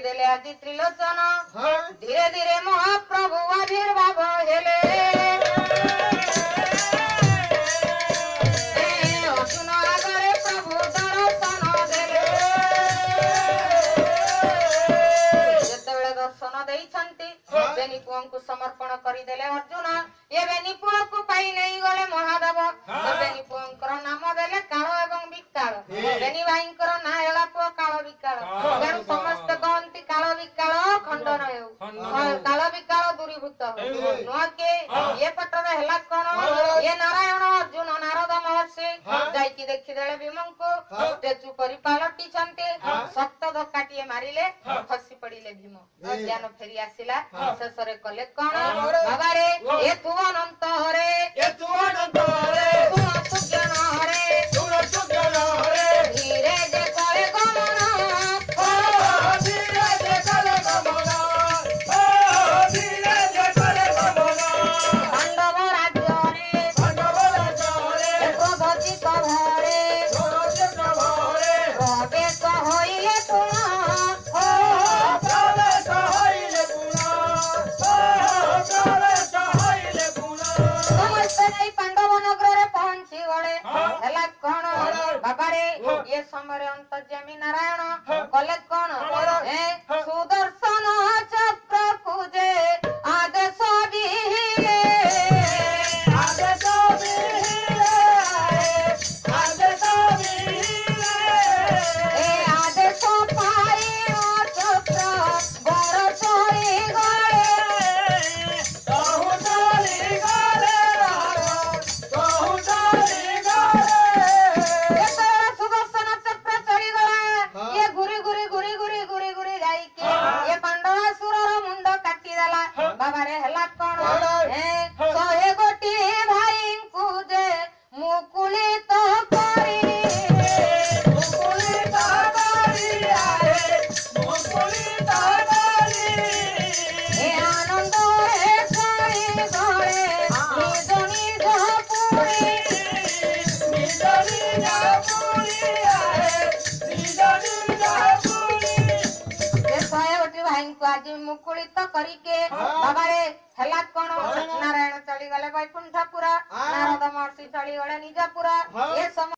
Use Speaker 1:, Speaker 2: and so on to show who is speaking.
Speaker 1: देले आदि त्रिलोचन धीरे धीरे महाप्रभु आविर्भाव हेले अर्जुन आगरे प्रभु दर्शन देले जेतेबेले दर्शन देइछंती बेनी पुओं को समर्पण करिदेले अर्जुन ये बेनी पुओ को पाई नहीं गले महादेव बेनी पुओंकर नाम देले काल एवं विकाल बेनी भाईंकर ना हेला पुओ काल विकाल तेणु समस्त कहंती काल विकाल खंडन हेउ काल विकाल दूरीभूत नुआ के ये पटरे हेला कोन ये नारायण अर्जुन नारद महर्षि जाईकी देखि देले भीमं को तेचु परिपालटी छंते सप्त धक्काटिए मारिले खसी पड़िले भीम ज्ञान फेरी आसिला शेषरे कले कोन बाबा रे ए तू अनंत हरे ए तू अनंत हरे तू ज्ञान हरे तू ज्ञान हरे धीरे जे करे गमन धीरे जे करे गमन धीरे जे करे गमन पांडव राज्य रे प्रभति कभरे प्रवेश होइले तुम ये समय अंतर्यामी नारायण कले कौन सुदर्शन चक्र पूजे आदेश बिहिले आदेश बिहिले आदेश बिहिले आदेश पाई चक्र बर चोरी गले कहू चोरी गले कहू चोरी गले बाबा रे हला कोन सोहे गोटी भाई को जे मुकुलित करी आए मुकुलित करी ए आनंद हे सोई गळे निज निज पुरी निज निज पुरी आए निज निज पुरी ए सोहे गोटी भाई को आज मुकुलित करी के बाबा रे हला कोन नारायण चली गले वैकुंठपुरा नारद महर्षि चली गले निजपुरा ये